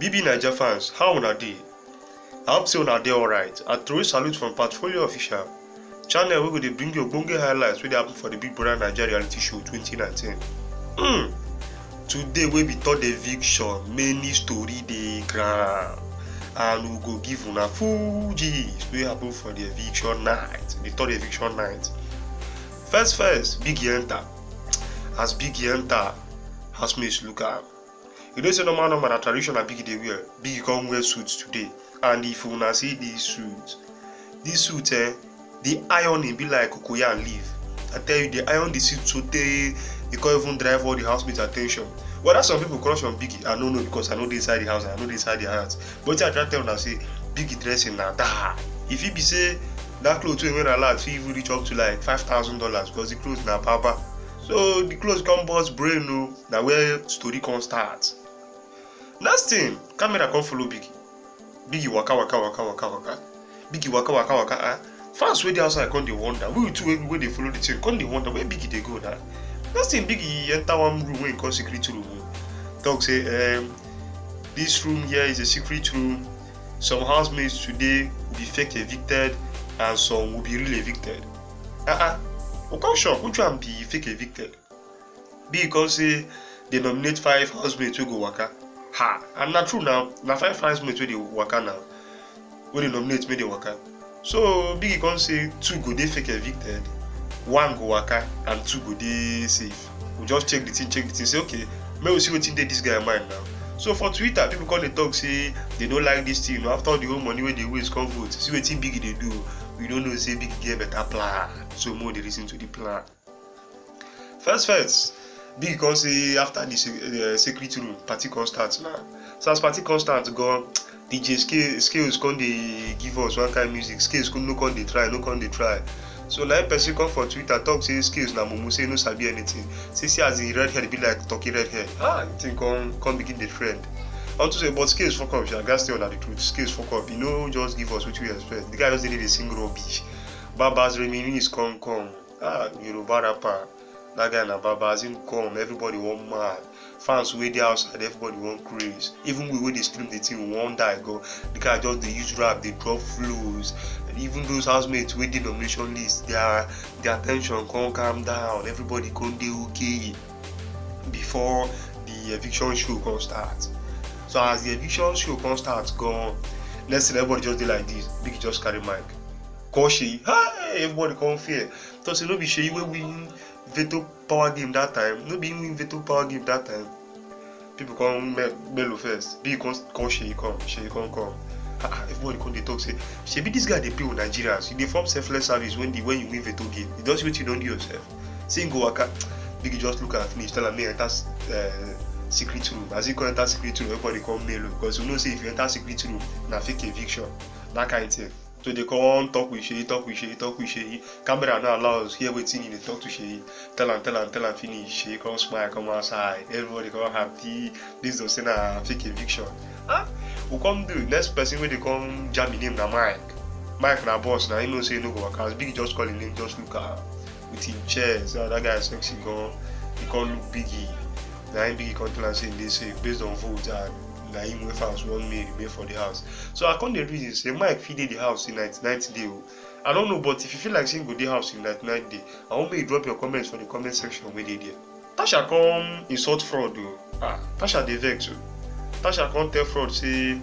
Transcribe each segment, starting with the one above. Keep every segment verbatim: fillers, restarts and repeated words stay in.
B B Naija fans, how una dey? I hope say una dey alright. I throw a salute from Portfolio Official, channel wey go dey bring you ogbonge highlights wey dey happen for the Big Brother Naija reality show twenty nineteen. Hmm. Today wey be third eviction, many story dey ground, and we go give una full gist wey happen for the eviction night, the third eviction night. First, first, Biggie enter. As Biggie enter, housemates look am. You know say normal normal na tradition na Biggie dey wear. Biggie come wear suit today, and if una see this suit, this suit eh, the ironing be like cocoyam leaf. I tell you, the iron the suit so they e can't even drive all the housemates' attention. Whether some people crush on Biggie, I don't know because I know they inside the house, I know they inside the house. But I try to tell una say Biggie dressing na that. If he be say that clothes wey wear a lot, he even reach up to like five thousand dollars because the clothes na papa. So the clothes come burst brain no, na where story come start. Next thing, camera come follow Biggie. Biggie waka waka waka waka waka. Biggie waka waka waka. Ah, fans wey dey outside come dey wonder. We too wey dey follow the thing come dey wonder where Biggie dey go now. Next thing, Biggie enter one room wey he call secret room. Talk say um this room here is a secret room. Some housemates today will be fake evicted and some will be real evicted. Ah uh ah, we come shock which one be fake evicted. Biggie come say they nominate five housemates wey go waka. Ha! And na true now, na five housemates wey dey waka now. Wey dey nominate make dey waka. So Biggie come say two go dey fake evicted, one go waka, and two go dey safe. We just check the thing, check the thing, say okay, make we see wetin dey this guy mind now. So for Twitter, people come dey talk say they don't like this thing. After all the whole money wey they waste, come vote. See wetin Biggie dey do. We don't know say Biggie get better plan. So more dey listen to the plan. First, first. Biggie come say after the uh, secret room, party come start now. So as party come start go, D J Scales, Scales come dey give us one kind of music. Scales no come dey try, no come dey try. So like person come for Twitter talk say Scales na mumu, say no sabi anything. Say see as the red hair be like turkey red hair. Ah, the thing come come begin the trend. Unto say but Scales fuck up, I gats tell una the truth. Scales fuck up, you know, just give us what we expect. The guy just dey sing rubbish. Babas reminisce come come. Ah, Yoruba rapper. That guy na baba, as him come, everybody want mad. Fans wey dey outside, everybody want craze. Even we wey dey stream the thing, we wan die go. The guy just dey use rap, dey drop flows. And even those housemates wey dey nomination list, their their tension come calm down. Everybody come dey okay before the eviction show come start. So as the eviction show come start, go next thing everybody just dey like this. Biggie just carry mic. Call Sheyi, hey, everybody come fear. So say no be Sheyi wey win veto power game that time. No be win veto power game that time. People come mellow first. Big come call Sheyi come. Sheyi come come. Ah, everybody come dey talk say, Shebi this guy dey play with Nigerians. You dey form selfless service when the when you win veto game. You don't see what you don't do yourself. Say go waka. Biggie just look at finish. Tell him me enter uh, secret room. As he come enter secret room, everybody come mellow because you know say if you enter secret room, na fake eviction. That kind of thing. So they come talk with Sheyi, talk with Sheyi, talk with Sheyi. Camera now allows hear wetin they talk to Sheyi. Tell him, tell him, tell him finish. Sheyi come smile, come outside. Everybody come happy. This don't say na fake eviction. Huh? We come do next person when they come jam him name na Mike. Mike na boss now. He know say no go work. As Biggie just call him name, just look at with him chest. Oh, that guy is sexy. Come, he come look Biggie. Now him Biggie come tell him say they say based on vote and. Na him wey fans want me remain for the house. So I come dey reason say Mike fit dey the house in ninety-ninth day. I don't know, but if you feel like saying go dey house in ninety-ninth day, I want make you drop your comments for the comment section wey dey there. Tasha come insult fraud o. Ah, Tasha dey vex o. Tasha come tell fraud say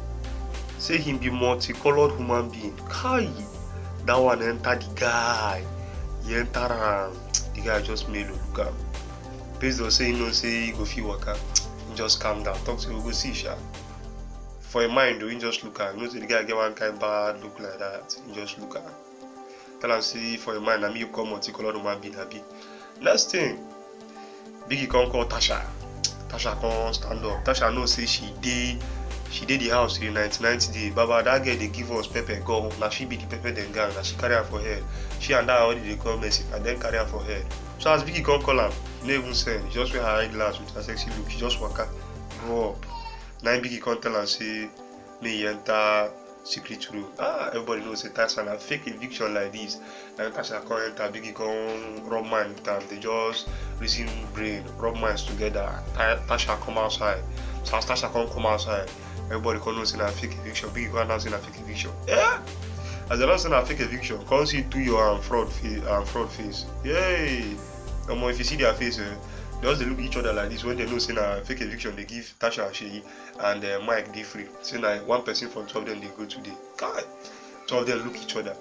say him be multicolored human being. Kai, that one enter the guy. He enter am. The guy just mellow look am. Based on say he know say he go fit waka. Just calm down, talk to you, we go see sha. For a mind, you just look at, you know, say the guy get one kind of bad look like that. You just look at. Tell him say for a mind, I mean you come multicolored human being happy. Next thing, Biggie come call Tasha. Tasha come stand up. Tasha know say she dey, she dey the house in ninety-ninth day. Baba, that girl they give us pepper go. Now she be the pepper then gang. Now she carry her for head. She and that already they come messy and then carry her for head. So as Biggie come call her, no even send. She just wear her eyeglass with her sexy look. She just waka grow up. Now Biggie come tell her say, may he enter secret room. Ah, everybody knows say Tasha na fake eviction like this. Now Tasha come enter, Biggie come rub mind with them. They just reason brain, rub minds together. Tasha come outside. So as Tasha come come outside, everybody come know say na fake eviction. Biggie come announce say na fake eviction. Yeah. As they announce say na fake eviction, come see two your um, fraud face, um, fraud face. Yay. Um, if you see their face, eh, they just they look each other like this when they know say na fake eviction. They give Tasha Sheyi and uh, Mike dey free. Say na one person from two of them they go today. God, two of them look each other.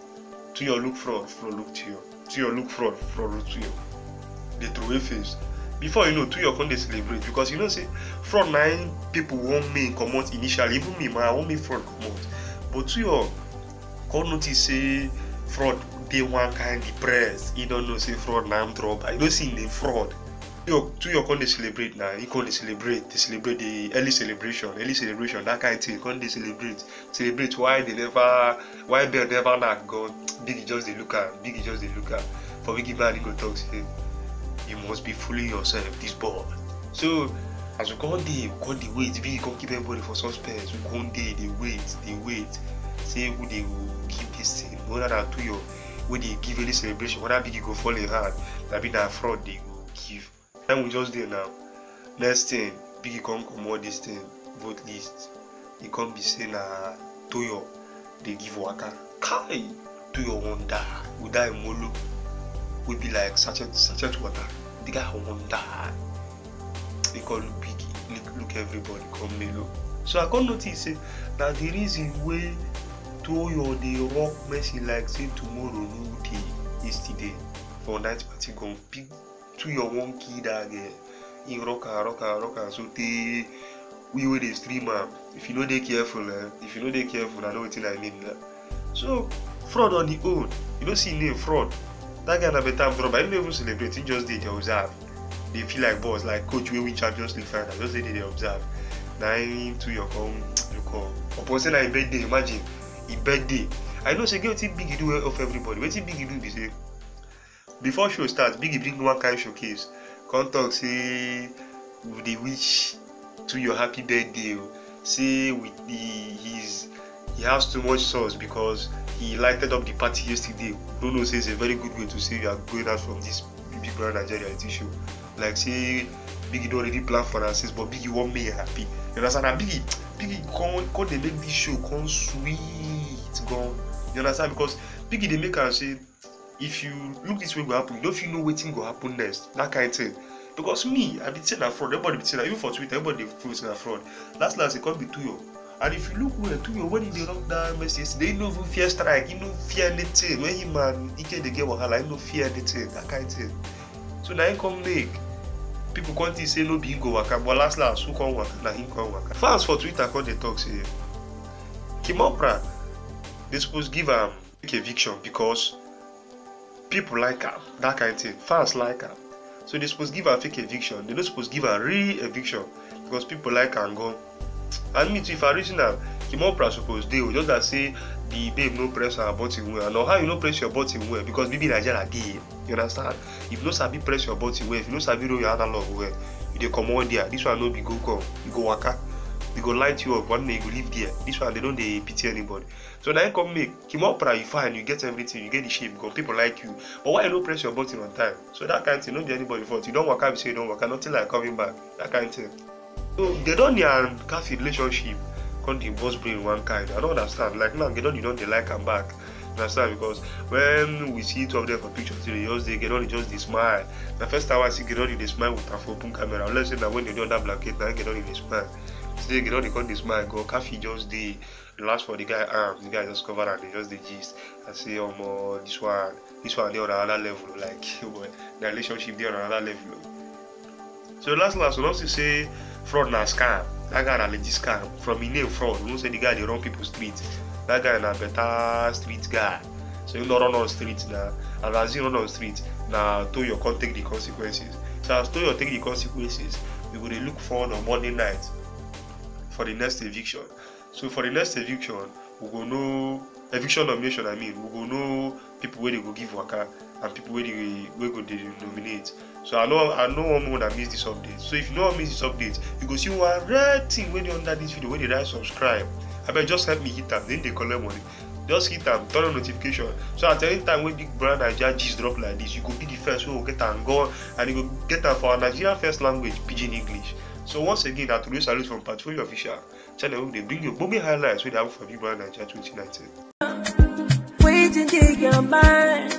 To your look fraud, fraud look to you. To your look fraud, fraud look to you. They throw away face. Before you know, to your con they celebrate because you know say fraud nine people want me come out initially. Even me, man, I want me fraud come out. But to your con notice say fraud they one kind depressed. You don't know say fraud now I'm drop. I don't see the fraud. To your con they celebrate now. You con they celebrate. They celebrate the early celebration, early celebration, that kind of thing. Con they celebrate, celebrate why they never, why they never not gone. Biggie just they look at, Biggie just they look at. For Biggie man, he go talk say, you must be fooling yourself, this boy. So as we go on day, we go the wait. Biggie can't keep everybody for suspense. We go on day, they wait, they wait. Say who they will keep this thing. Whether that to your, when they give any celebration, whether Biggie go fall in hard, that be that fraud they will give. Then we just there now. Next thing, Biggie can't come out this thing, vote list. He can't be saying uh Toyo, they give waka. Kai Toyo won't die. We die molo. We be like sachet sachet water. The guy won't die. They call look Biggie, look, look everybody come melo. So I can't notice say that the reason way Toyo they rock Messi like say tomorrow no day yesterday for night party gone big. To your one key that girl in rocker, rocker, rocker. So they we with the streamer. If you know they careful, eh? If you know they careful, I know what I mean. Eh? So fraud on the own. You don't see name fraud. That guy never time fraud, but he don't even celebrate. He just did they observe. They feel like boss, like coach we win Champions League final. Just they did they observe. Now to your come, you come. Opposing a birthday, imagine a birthday. I know say get what Biggie do of everybody. What Biggie do be say. Before show starts, Biggie bring one kind showcase. Come talk say with the wish to your happy birthday. Say with the his he has too much sauce because he lighted up the party yesterday. Don't know say it's a very good way to say you are going out from this Big Brother Nigeria reality show. Like say Biggie don't already plan for us, but Biggie want me happy. You understand? And Biggie, Biggie come come they make this show come sweet gone. You understand? Because Biggie they make us say. If you look this way go happen, you don't feel no waiting go happen next. That kind of thing. Because me, I be saying that fraud, everybody be saying that, even for Twitter, everybody be saying that fraud. Last last it can't be Toyo. And if you look well, Toyo, when he rock that message, they no even fear strike, he no fear anything. When he man, he can't get wahala, he no fear anything, that kind of thing. So now he come make people can't say no be go waka, but last last who come waka, now him come waka. Fans for Twitter can't they talk say Kimopra, they supposed give him eviction because people like her, that kind of thing. Fans like her. So they're supposed to give her fake eviction. They're not supposed to give her real eviction because people like her and go. And me too, if I reason her, Kimopra supposed to just that say the babe no press her button well. Now how you no press your button well? Because baby Nigeria did. You understand? If no sabi press your button well, if you no sabi roll your analog well, you dey come on there. This one no be go come. You go waka. You go light you up. One day you go live there. This one they don't they pity anybody. So now you come make Kimopra, you fine, you get everything, you get the shape, because people like you. But why you don't press your button on time? So that kind of thing, don't be anybody fault. You don't work out, you say you don't work out, nothing like coming back. That kind of thing. So they don't need a coffee relationship. Come the boss brain one kind. I don't understand. Like now, get on you don't they like come back. You understand? Because when we see two of them for pictures, they just they get on just they smile. The first time I see get on they smile with a phone camera. Unless say that when they do that blanket, now get on they smile. So they get on they come they smile. Go coffee just they. Last for the guy arms, the guy just covered and they just the gist. I say, um, uh, this one, this one, they on another level. Like, the relationship, they on another level. So last, last, we also say fraud na scam. That guy na legit scam. From his name, fraud. We don't say the guy they run people's street. That guy na better street guy. So you don't run on street now. And as you run on street, now Toyo can't take the consequences. So as Toyo take the consequences, we will look forward on Monday night for the next eviction. So for the next eviction, we go know eviction nomination. I mean, we go know people where they go give waka and people where they where go they nominate. So I know I know one more that miss this update. So if you know miss this update, you go see one red thing when they under this video where they write subscribe. I bet just help me hit them. Then they collect money. Just hit them, turn on notification. So at any time when Big Brother Nigeria gist drop like this, you go be the first who will get and go and you go get them for our Nigerian first language, Pidgin English. So once again, na Tori salute from Patrolio Official channel wey dey bring you ogbonge highlights wey dey happen for Big Brother Naija twenty nineteen. Waiting in your mind.